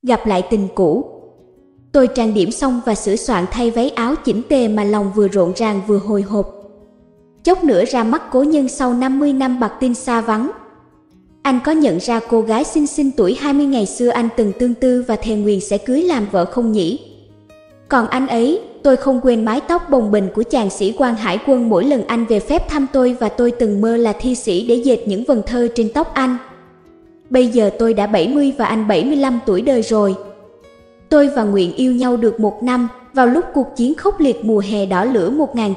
Gặp lại tình cũ. Tôi trang điểm xong và sửa soạn thay váy áo chỉnh tề mà lòng vừa rộn ràng vừa hồi hộp. Chốc nữa ra mắt cố nhân sau 50 năm bặt tin xa vắng. Anh có nhận ra cô gái xinh xinh tuổi 20 ngày xưa anh từng tương tư và thề nguyền sẽ cưới làm vợ không nhỉ? Còn anh ấy, tôi không quên mái tóc bồng bềnh của chàng sĩ quan hải quân mỗi lần anh về phép thăm tôi và tôi từng mơ là thi sĩ để dệt những vần thơ trên tóc anh. Bây giờ tôi đã 70 và anh 75 tuổi đời rồi. Tôi và Nguyện yêu nhau được 1 năm, vào lúc cuộc chiến khốc liệt mùa hè đỏ lửa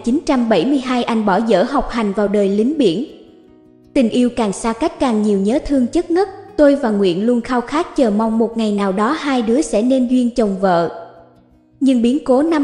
1972 anh bỏ dở học hành vào đời lính biển. Tình yêu càng xa cách càng nhiều nhớ thương chất ngất, tôi và Nguyện luôn khao khát chờ mong một ngày nào đó hai đứa sẽ nên duyên chồng vợ. Nhưng biến cố năm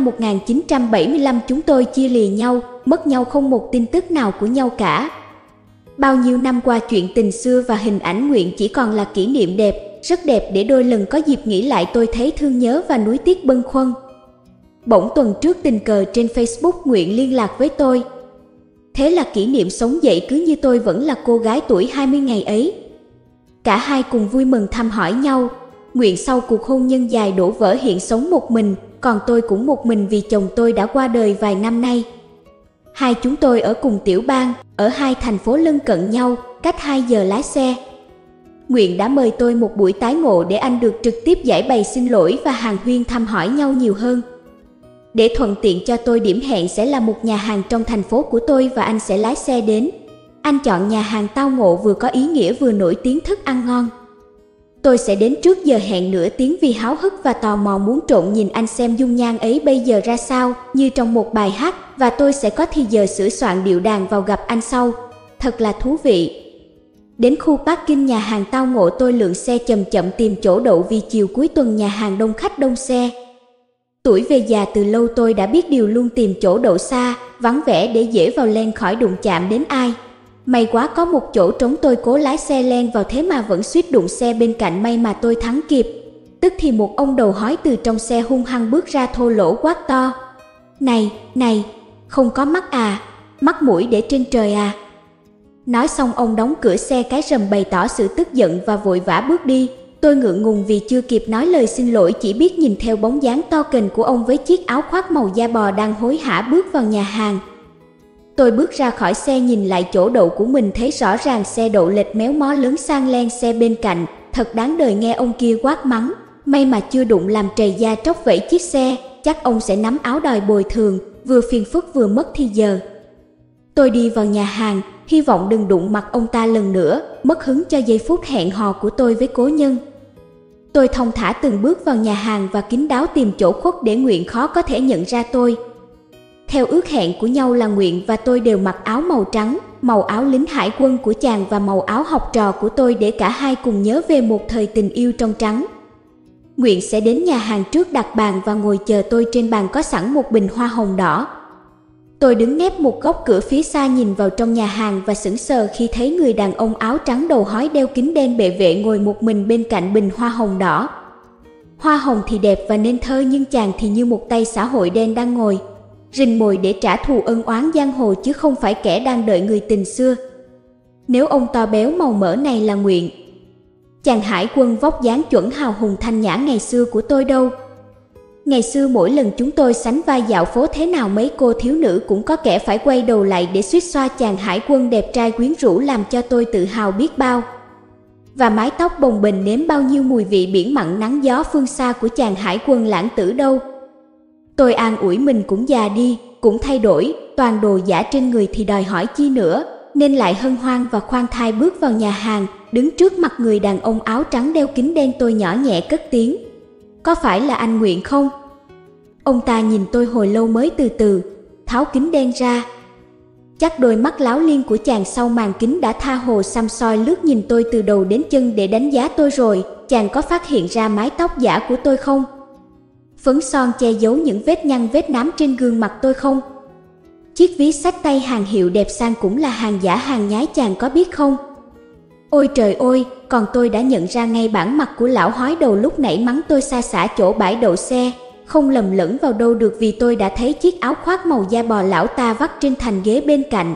1975 chúng tôi chia lìa nhau, mất nhau không một tin tức nào của nhau cả. Bao nhiêu năm qua chuyện tình xưa và hình ảnh Nguyện chỉ còn là kỷ niệm đẹp, rất đẹp để đôi lần có dịp nghĩ lại tôi thấy thương nhớ và nuối tiếc bâng khuâng. Bỗng tuần trước tình cờ trên Facebook Nguyện liên lạc với tôi. Thế là kỷ niệm sống dậy cứ như tôi vẫn là cô gái tuổi 20 ngày ấy. Cả hai cùng vui mừng thăm hỏi nhau. Nguyện sau cuộc hôn nhân dài đổ vỡ hiện sống một mình, còn tôi cũng một mình vì chồng tôi đã qua đời vài năm nay. Hai chúng tôi ở cùng tiểu bang, ở hai thành phố lân cận nhau, cách 2 giờ lái xe. Nguyện đã mời tôi một buổi tái ngộ để anh được trực tiếp giải bày xin lỗi và hàn huyên thăm hỏi nhau nhiều hơn. Để thuận tiện cho tôi điểm hẹn sẽ là một nhà hàng trong thành phố của tôi và anh sẽ lái xe đến. Anh chọn nhà hàng tao ngộ vừa có ý nghĩa vừa nổi tiếng thức ăn ngon. Tôi sẽ đến trước giờ hẹn nửa tiếng vì háo hức và tò mò muốn trộn nhìn anh xem dung nhan ấy bây giờ ra sao, như trong một bài hát, và tôi sẽ có thì giờ sửa soạn điệu đàn vào gặp anh sau. Thật là thú vị. Đến khu parking nhà hàng tao ngộ tôi lượn xe chậm chậm tìm chỗ đậu vì chiều cuối tuần nhà hàng đông khách đông xe. Tuổi về già từ lâu tôi đã biết điều luôn tìm chỗ đậu xa, vắng vẻ để dễ vào len khỏi đụng chạm đến ai. May quá có một chỗ trống tôi cố lái xe len vào thế mà vẫn suýt đụng xe bên cạnh, may mà tôi thắng kịp. Tức thì một ông đầu hói từ trong xe hung hăng bước ra thô lỗ quát to. Này, không có mắt à, mắt mũi để trên trời à. Nói xong ông đóng cửa xe cái rầm bày tỏ sự tức giận và vội vã bước đi. Tôi ngượng ngùng vì chưa kịp nói lời xin lỗi, chỉ biết nhìn theo bóng dáng to kềnh của ông với chiếc áo khoác màu da bò đang hối hả bước vào nhà hàng. Tôi bước ra khỏi xe nhìn lại chỗ đậu của mình thấy rõ ràng xe đậu lệch méo mó lớn sang len xe bên cạnh, thật đáng đời nghe ông kia quát mắng. May mà chưa đụng làm trầy da tróc vẫy chiếc xe, chắc ông sẽ nắm áo đòi bồi thường, vừa phiền phức vừa mất thì giờ. Tôi đi vào nhà hàng, hy vọng đừng đụng mặt ông ta lần nữa, mất hứng cho giây phút hẹn hò của tôi với cố nhân. Tôi thong thả từng bước vào nhà hàng và kín đáo tìm chỗ khuất để Nguyện khó có thể nhận ra tôi. Theo ước hẹn của nhau là Nguyện và tôi đều mặc áo màu trắng, màu áo lính hải quân của chàng và màu áo học trò của tôi để cả hai cùng nhớ về một thời tình yêu trong trắng. Nguyện sẽ đến nhà hàng trước đặt bàn và ngồi chờ tôi, trên bàn có sẵn một bình hoa hồng đỏ. Tôi đứng nép một góc cửa phía xa nhìn vào trong nhà hàng và sững sờ khi thấy người đàn ông áo trắng đầu hói đeo kính đen bệ vệ ngồi một mình bên cạnh bình hoa hồng đỏ. Hoa hồng thì đẹp và nên thơ, nhưng chàng thì như một tay xã hội đen đang ngồi rình mồi để trả thù ân oán giang hồ chứ không phải kẻ đang đợi người tình xưa. Nếu ông to béo màu mỡ này là Nguyện, chàng hải quân vóc dáng chuẩn hào hùng thanh nhã ngày xưa của tôi đâu. Ngày xưa mỗi lần chúng tôi sánh vai dạo phố thế nào mấy cô thiếu nữ cũng có kẻ phải quay đầu lại để suýt xoa chàng hải quân đẹp trai quyến rũ làm cho tôi tự hào biết bao. Và mái tóc bồng bềnh nếm bao nhiêu mùi vị biển mặn nắng gió phương xa của chàng hải quân lãng tử đâu. Tôi an ủi mình cũng già đi, cũng thay đổi, toàn đồ giả trên người thì đòi hỏi chi nữa, nên lại hân hoan và khoan thai bước vào nhà hàng, đứng trước mặt người đàn ông áo trắng đeo kính đen. Tôi nhỏ nhẹ cất tiếng. Có phải là anh Nguyện không? Ông ta nhìn tôi hồi lâu mới từ từ tháo kính đen ra. Chắc đôi mắt láo liên của chàng sau màn kính đã tha hồ xăm soi lướt nhìn tôi từ đầu đến chân để đánh giá tôi rồi. Chàng có phát hiện ra mái tóc giả của tôi không? Phấn son che giấu những vết nhăn vết nám trên gương mặt tôi không? Chiếc ví xách tay hàng hiệu đẹp sang cũng là hàng giả hàng nhái, chàng có biết không? Ôi trời ơi, còn tôi đã nhận ra ngay bản mặt của lão hói đầu lúc nãy mắng tôi xa xả chỗ bãi đậu xe, không lầm lẫn vào đâu được vì tôi đã thấy chiếc áo khoác màu da bò lão ta vắt trên thành ghế bên cạnh.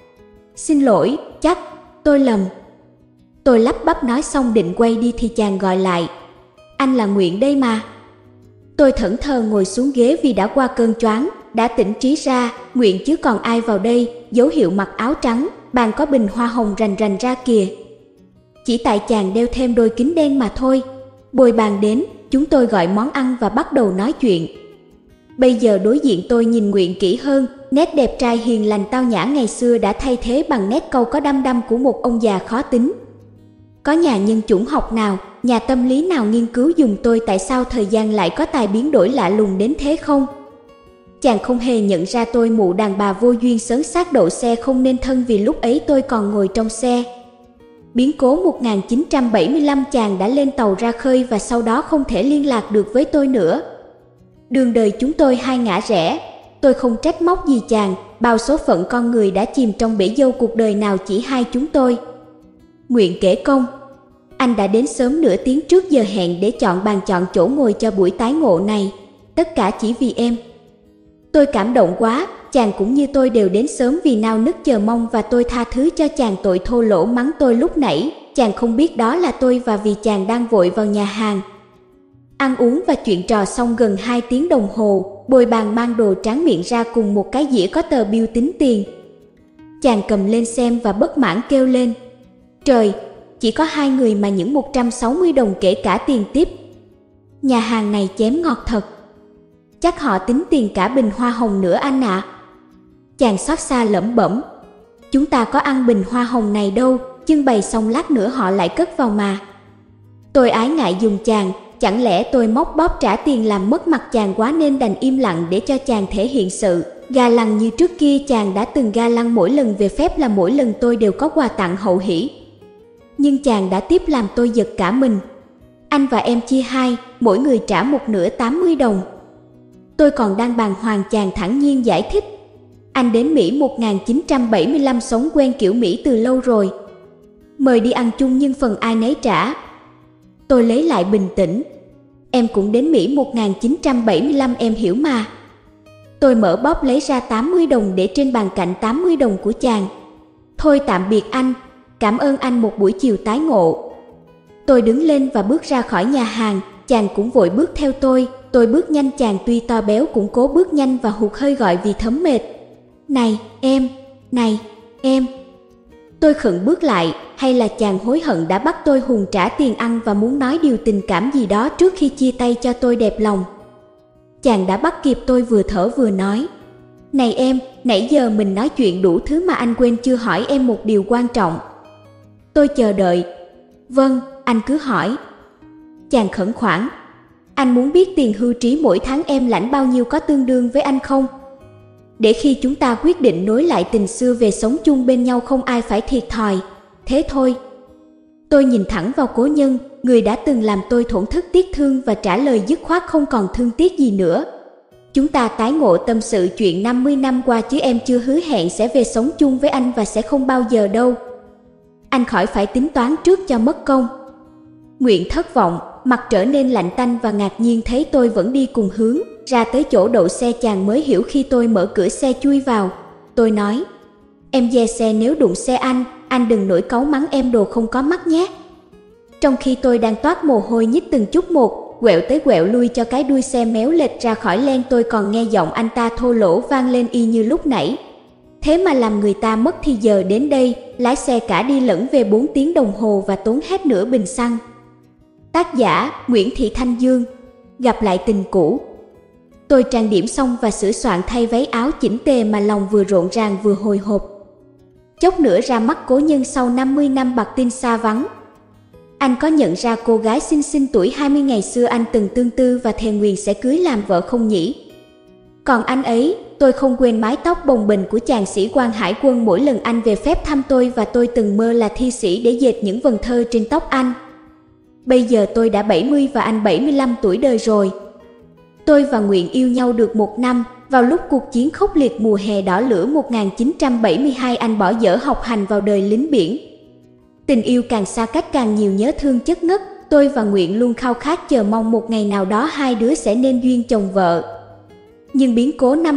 Xin lỗi, chắc tôi lầm. Tôi lắp bắp nói xong định quay đi thì chàng gọi lại. Anh là Nguyện đây mà. Tôi thẫn thờ ngồi xuống ghế vì đã qua cơn choáng, đã tỉnh trí ra, Nguyện chứ còn ai vào đây, dấu hiệu mặc áo trắng, bàn có bình hoa hồng rành rành ra kìa. Chỉ tại chàng đeo thêm đôi kính đen mà thôi. Bồi bàn đến, chúng tôi gọi món ăn và bắt đầu nói chuyện. Bây giờ đối diện tôi nhìn Nguyện kỹ hơn, nét đẹp trai hiền lành tao nhã ngày xưa đã thay thế bằng nét câu có đăm đăm của một ông già khó tính. Có nhà nhân chủng học nào, nhà tâm lý nào nghiên cứu dùng tôi tại sao thời gian lại có tài biến đổi lạ lùng đến thế không? Chàng không hề nhận ra tôi mụ đàn bà vô duyên sớn xác đậu xe không nên thân vì lúc ấy tôi còn ngồi trong xe. Biến cố 1975 chàng đã lên tàu ra khơi và sau đó không thể liên lạc được với tôi nữa. Đường đời chúng tôi hai ngả rẽ, tôi không trách móc gì chàng, bao số phận con người đã chìm trong bể dâu cuộc đời nào chỉ hai chúng tôi. Nguyện kể công, anh đã đến sớm nửa tiếng trước giờ hẹn để chọn bàn chọn chỗ ngồi cho buổi tái ngộ này, tất cả chỉ vì em. Tôi cảm động quá, chàng cũng như tôi đều đến sớm vì nao nức chờ mong và tôi tha thứ cho chàng tội thô lỗ mắng tôi lúc nãy, chàng không biết đó là tôi và vì chàng đang vội vào nhà hàng. Ăn uống và chuyện trò xong gần 2 tiếng đồng hồ, bồi bàn mang đồ tráng miệng ra cùng một cái dĩa có tờ bill tính tiền. Chàng cầm lên xem và bất mãn kêu lên. Trời, chỉ có 2 người mà những 160 đồng kể cả tiền tiếp. Nhà hàng này chém ngọt thật. Chắc họ tính tiền cả bình hoa hồng nữa anh ạ. Chàng xót xa lẩm bẩm. Chúng ta có ăn bình hoa hồng này đâu, trưng bày xong lát nữa họ lại cất vào mà. Tôi ái ngại dùng chàng, chẳng lẽ tôi móc bóp trả tiền làm mất mặt chàng quá nên đành im lặng để cho chàng thể hiện sự ga lăng như trước kia chàng đã từng ga lăng mỗi lần về phép là mỗi lần tôi đều có quà tặng hậu hỷ. Nhưng chàng đã tiếp làm tôi giật cả mình. Anh và em chia hai, mỗi người trả một nửa 80 đồng. Tôi còn đang bàng hoàng chàng thản nhiên giải thích. Anh đến Mỹ 1975 sống quen kiểu Mỹ từ lâu rồi. Mời đi ăn chung nhưng phần ai nấy trả. Tôi lấy lại bình tĩnh. Em cũng đến Mỹ 1975 em hiểu mà. Tôi mở bóp lấy ra 80 đồng để trên bàn cạnh 80 đồng của chàng. Thôi tạm biệt anh, cảm ơn anh một buổi chiều tái ngộ. Tôi đứng lên và bước ra khỏi nhà hàng, chàng cũng vội bước theo tôi bước nhanh chàng tuy to béo cũng cố bước nhanh và hụt hơi gọi vì thấm mệt. Này, em. Tôi khựng bước lại, hay là chàng hối hận đã bắt tôi hùn trả tiền ăn và muốn nói điều tình cảm gì đó trước khi chia tay cho tôi đẹp lòng. Chàng đã bắt kịp tôi vừa thở vừa nói. Này em, nãy giờ mình nói chuyện đủ thứ mà anh quên chưa hỏi em một điều quan trọng. Tôi chờ đợi. Vâng, anh cứ hỏi. Chàng khẩn khoản. Anh muốn biết tiền hưu trí mỗi tháng em lãnh bao nhiêu có tương đương với anh không? Để khi chúng ta quyết định nối lại tình xưa về sống chung bên nhau không ai phải thiệt thòi. Thế thôi. Tôi nhìn thẳng vào cố nhân, người đã từng làm tôi thổn thức tiếc thương và trả lời dứt khoát không còn thương tiếc gì nữa. Chúng ta tái ngộ tâm sự chuyện 50 năm qua chứ em chưa hứa hẹn sẽ về sống chung với anh và sẽ không bao giờ đâu. Anh khỏi phải tính toán trước cho mất công. Nguyện thất vọng, mặt trở nên lạnh tanh và ngạc nhiên thấy tôi vẫn đi cùng hướng, ra tới chỗ đậu xe chàng mới hiểu khi tôi mở cửa xe chui vào. Tôi nói, em dè xe nếu đụng xe anh đừng nổi cáu mắng em đồ không có mắt nhé. Trong khi tôi đang toát mồ hôi nhích từng chút một, quẹo tới quẹo lui cho cái đuôi xe méo lệch ra khỏi len tôi còn nghe giọng anh ta thô lỗ vang lên y như lúc nãy. Thế mà làm người ta mất thì giờ đến đây, lái xe cả đi lẫn về 4 tiếng đồng hồ và tốn hết nửa bình xăng. Tác giả Nguyễn Thị Thanh Dương. Gặp lại tình cũ. Tôi trang điểm xong và sửa soạn thay váy áo chỉnh tề mà lòng vừa rộn ràng vừa hồi hộp. Chốc nữa ra mắt cố nhân sau 50 năm bạc tin xa vắng. Anh có nhận ra cô gái xinh xinh tuổi 20 ngày xưa anh từng tương tư và thề nguyền sẽ cưới làm vợ không nhỉ? Còn anh ấy, tôi không quên mái tóc bồng bềnh của chàng sĩ quan hải quân mỗi lần anh về phép thăm tôi và tôi từng mơ là thi sĩ để dệt những vần thơ trên tóc anh. Bây giờ tôi đã 70 và anh 75 tuổi đời rồi. Tôi và Nguyện yêu nhau được 1 năm, vào lúc cuộc chiến khốc liệt mùa hè đỏ lửa 1972 anh bỏ dở học hành vào đời lính biển. Tình yêu càng xa cách càng nhiều nhớ thương chất ngất, tôi và Nguyện luôn khao khát chờ mong một ngày nào đó hai đứa sẽ nên duyên chồng vợ. Nhưng biến cố năm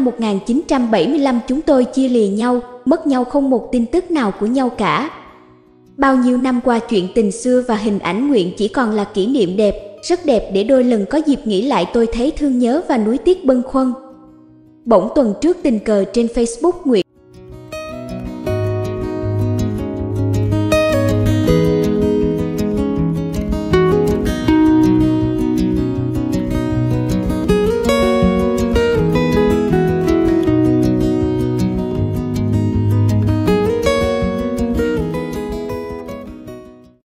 1975 chúng tôi chia lìa nhau, mất nhau không một tin tức nào của nhau cả. Bao nhiêu năm qua chuyện tình xưa và hình ảnh Nguyện chỉ còn là kỷ niệm đẹp, rất đẹp để đôi lần có dịp nghĩ lại tôi thấy thương nhớ và nuối tiếc bâng khuâng. Bỗng tuần trước tình cờ trên Facebook Nguyễn